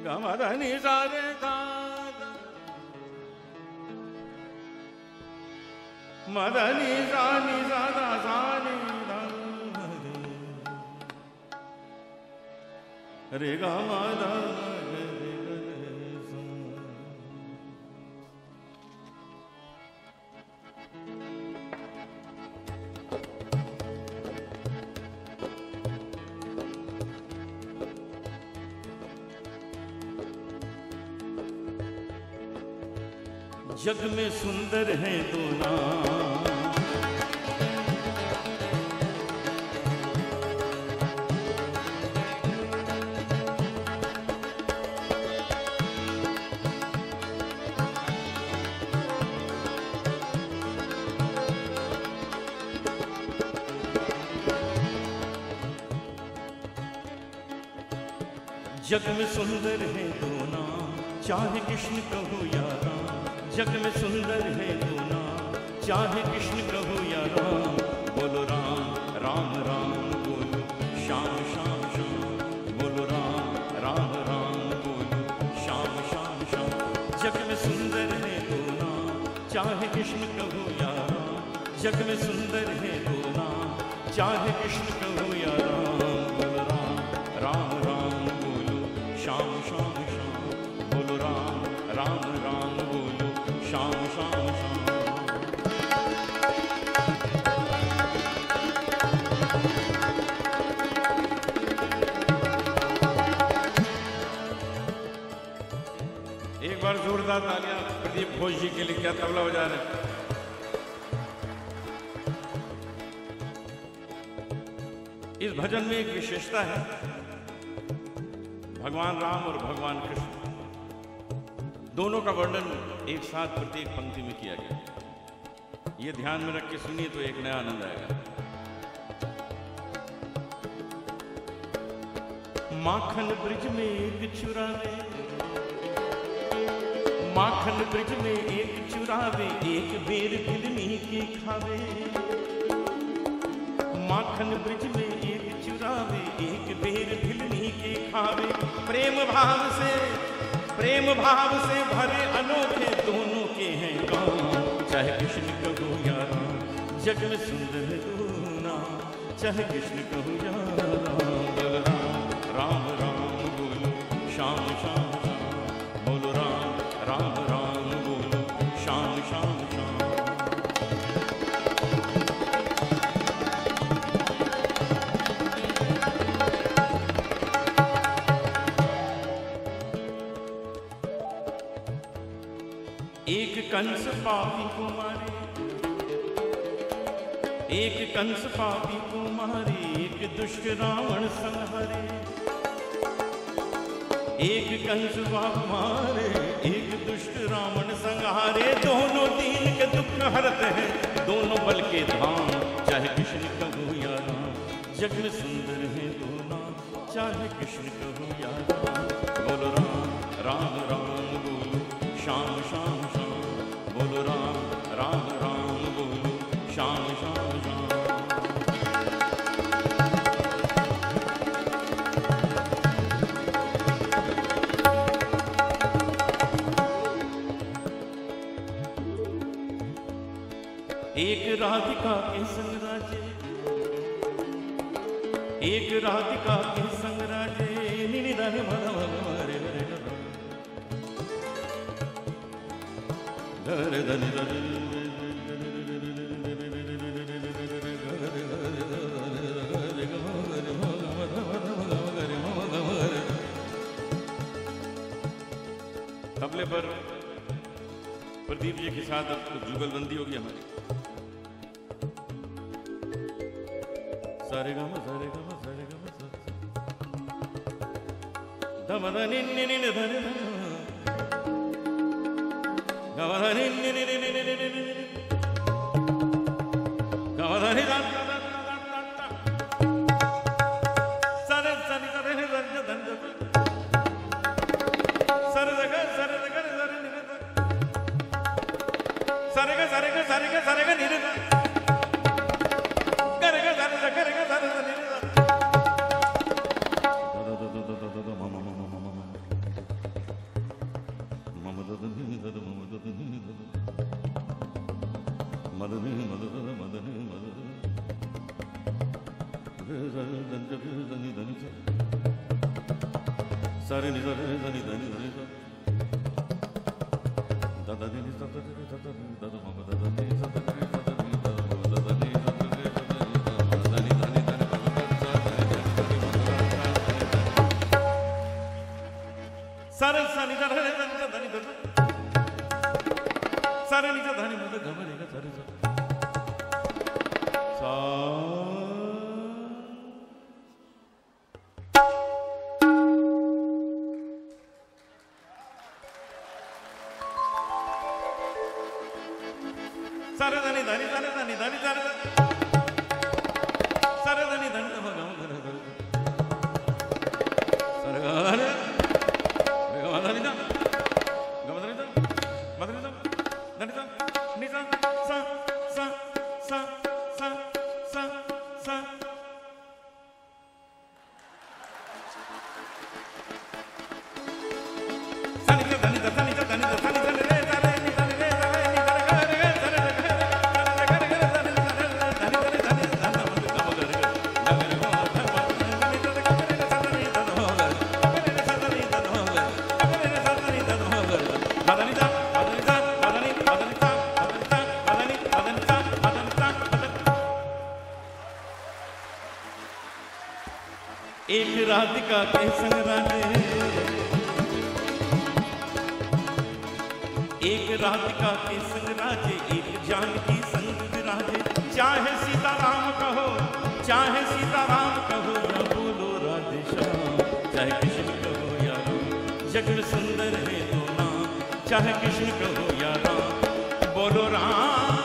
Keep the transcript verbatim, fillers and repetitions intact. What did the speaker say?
गमधनि सारे सा मदनि सानि सादा सानि रे गा मादा जग में सुंदर है दो नाम, जग में सुंदर है दो नाम, चाहे कृष्ण कहो या राम। जग में सुंदर है दो नाम, चाहे कृष्ण कहो या राम। बोलो राम राम राम बोलो श्याम श्याम श्याम। बोलो राम राम राम बोलो श्याम श्याम श्याम। जग में सुंदर है दो नाम, चाहे कृष्ण कहो या राम। जग में सुंदर है दो नाम, चाहे कृष्ण कहो या राम। बोलो राम राम राम बोलो श्याम श्याम श्याम। बोलो राम राम राम बोलो श्याम श्याम श्याम। एक बार जोरदार तालियां प्रदीप घोष जी के लिए। क्या तबला बजा रहे हैं। इस भजन में एक विशेषता है, भगवान राम और भगवान कृष्ण दोनों का वर्णन एक साथ प्रत्येक पंक्ति में किया गया। ये ध्यान में रख के सुनिए तो एक नया आनंद आएगा। माखन ब्रिज में एक चुरावे, माखन ब्रिज में एक चुरावे, एक बेर दिलनी के खावे। माखन ब्रिज में एक चुरावे, एक बेर दिलनी के खावे। प्रेम भाव से प्रेम भाव से भरे अनोखे दोनों के हैं गाँव। चाहे कृष्ण कहो या राम, जग में सुंदर है दो नाम। चाहे कृष्ण कहो या राम। बोलो राम राम राम बोलो श्याम श्याम श्याम। बोलो राम राम राम बोलो श्याम श्याम श्याम। एक कंस पापी को मारे, एक कंस पापी को मारे, एक दुष्ट रावण संहारे। एक कंस पाप मारे, एक दुष्ट रावण संहारे। दोनों दीन के दुख हरते हैं, दोनों बल के धाम। चाहे कृष्ण कहो या राम, जग में सुंदर है दो नाम। चाहे कृष्ण कहो या राम। बोलो राम राम राम बोलो श्याम श्याम श्याम। बोलो राम राम राम बोलो श्याम श्याम श्याम। एक राधिका के संग राजे, एक राधिका के संग राजे। निनि धनि मध मध मरे मरे धरे धनि धरे। तबले पर प्रदीप जी के साथ अब जुगलबंदी होगी हमारी। सारे गम सारे गम सारे गम धम धनि नि नि धनि गम धनि नि नि नि नि नि नि गम धनि दा दा दा दा सारे सारे सारे नि धन धन सारे जगह सारे जगह सारे नि सारे का सारे का सारे का सारे का नि नि एक राधिका के संग राजे, एक राधिका के संग राजे, एक जानकी संग विराजे। चाहे सीताराम कहो, चाहे सीताराम कहो, या बोलो राधे श्याम। चाहे कृष्ण कहो या राम, जग में सुंदर है दो नाम। चाहे कृष्ण कहो या राम, बोलो राम।